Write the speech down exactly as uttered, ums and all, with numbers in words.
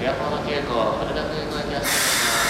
エアポート急行羽田空港行き発車します。